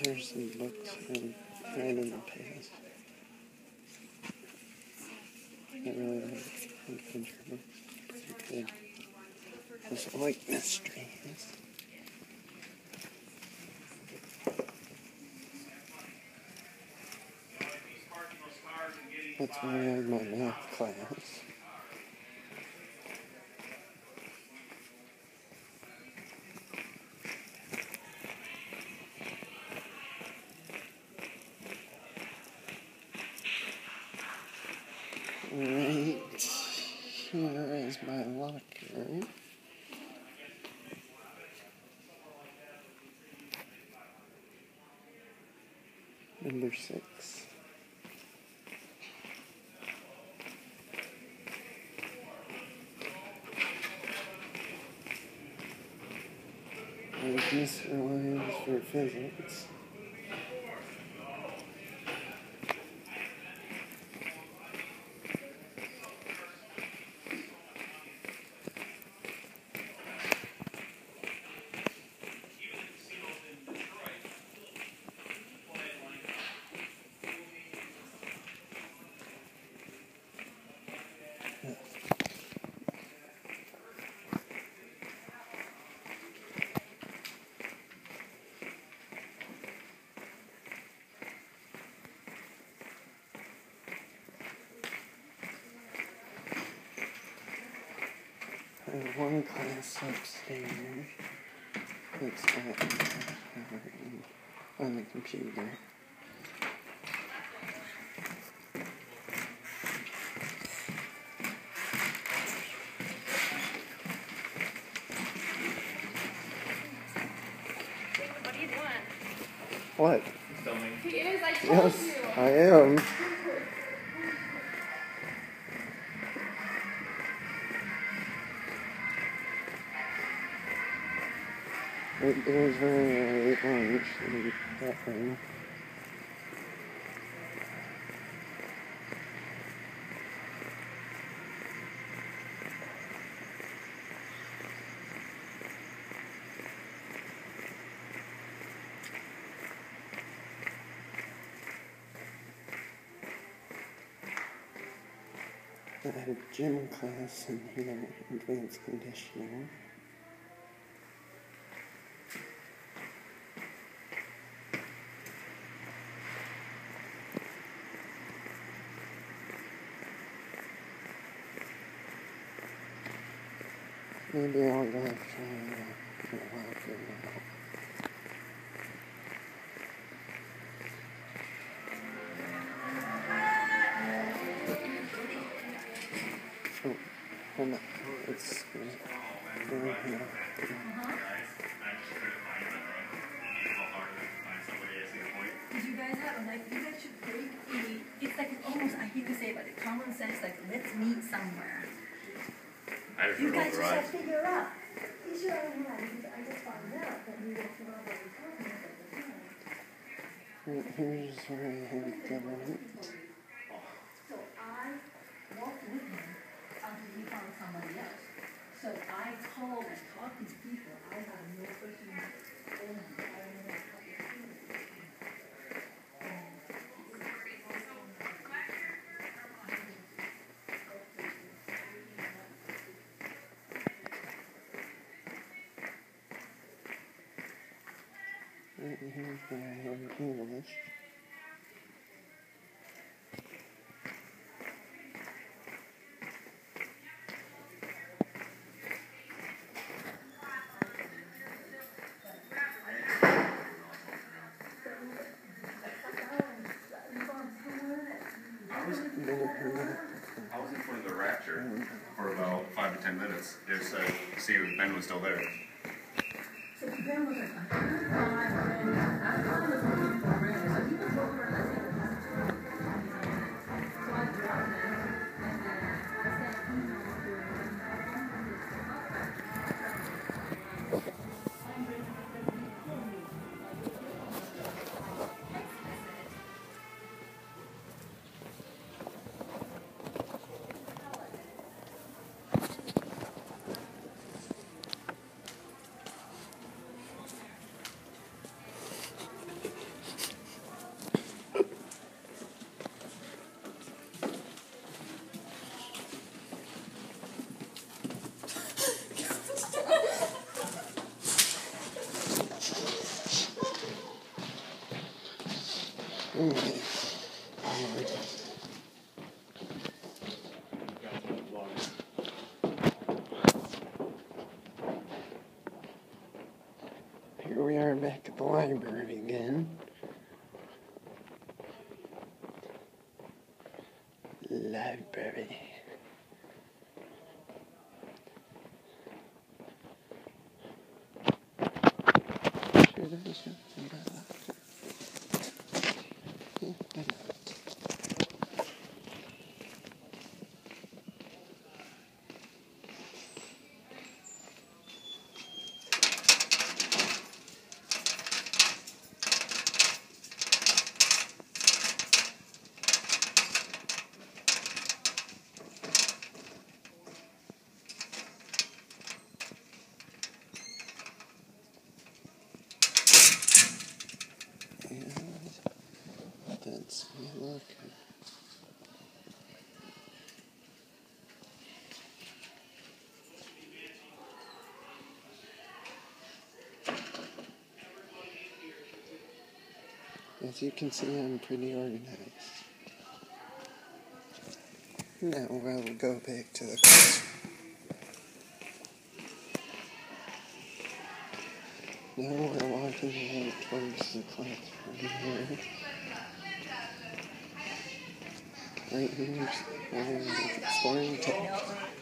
There's some books right in the past. I really like adventure books. Pretty good. Just like mysteries. That's why I have my math class. Right here is my locker. Number 6. There's Mr. Lyons for physics. I have one class upstairs. It's on the computer. What are you doing? What? Filming. He is, I told you. Yes, I am. It was very late lunch in that room. I had a gym class in here, advanced conditioning. Maybe I'll go try a locker now. Oh, hold on. It's good. Right here. Did you guys have, like, you guys should break it's like almost, I hate to say it, but common sense, like, let's meet somewhere. You guys just have to figure out. You should have I just found out that we don't know what we're talking about at the time. Here's where I had government. So I walked with him until he found somebody else. So I called and talked to people. I have no person phone number. I don't know what to do. Right here's where I have English. I was in front of the Rapture for about 5 to 10 minutes. Just to see if Ben was still there. So Ben was like, I thought it was looking for Brandon. So he was over and I said, so I dropped him. And then I said, Here we are back at the library again. Library. Let's look. As you can see, I'm pretty organized. Now we'll go back to the classroom. Now we're walking towards the classroom here. Right here's exploring tech.